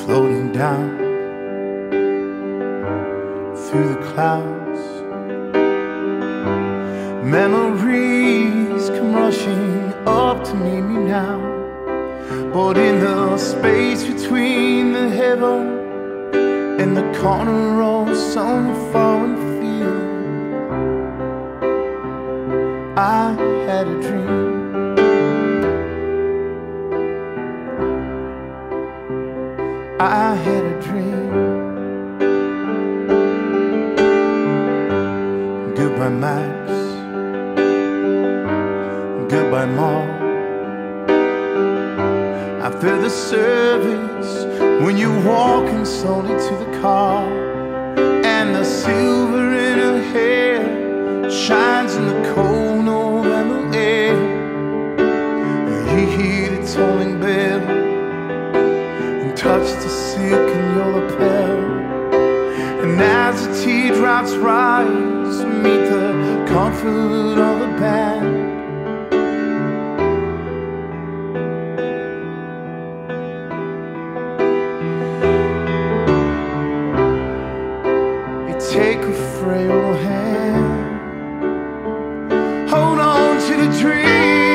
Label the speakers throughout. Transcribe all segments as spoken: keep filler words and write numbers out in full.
Speaker 1: floating down through the clouds. Memories come rushing up to meet me now, but in the space between the heaven and the corner of some foreign field, I had a dream. I had a dream. Goodbye Max, goodbye Mom. After the service, when you're walking slowly to the car, and the silver in her hair shines in the cold November air, you hear the tolling bell and touch the silk in your lapel. And as the teardrops rise, meet the comfort of the band. You take a frail hand, hold on to the dream.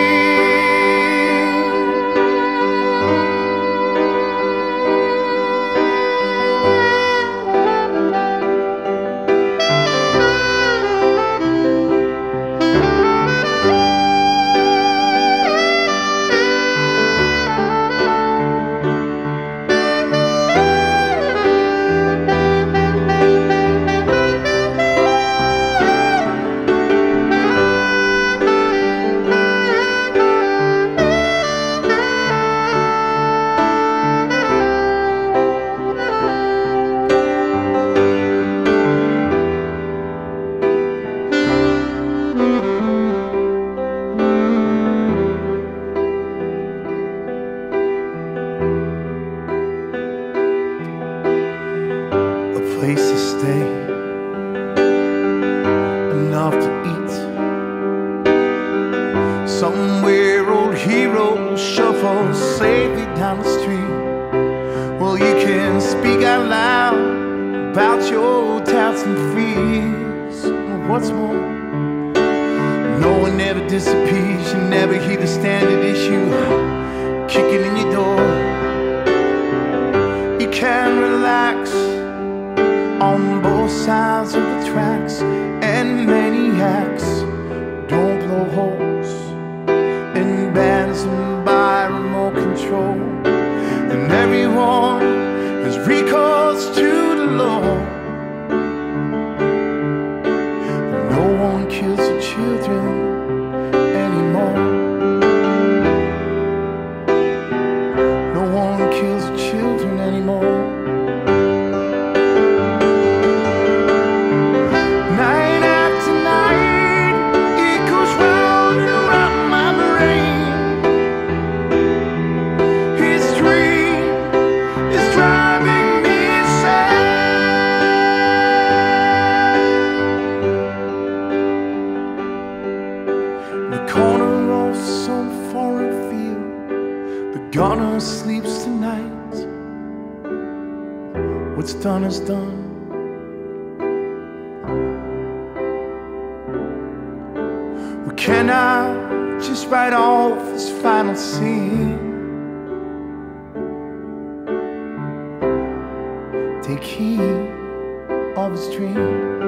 Speaker 1: Place to stay, enough to eat, somewhere old heroes shuffle safely down the street. Well, you can speak out loud about your doubts and fears. What's more, no one ever disappears. You never hear the standard issue kicking in your door. You can relax on both sides of the tracks, and maniacs don't blow holes in bands and by remote control. And everyone has recourse to the law. No one kills the children anymore. No one kills the children anymore. Corner of some foreign field, the gunner sleeps tonight. What's done is done. We cannot just write off this final scene. Take heed of his dream.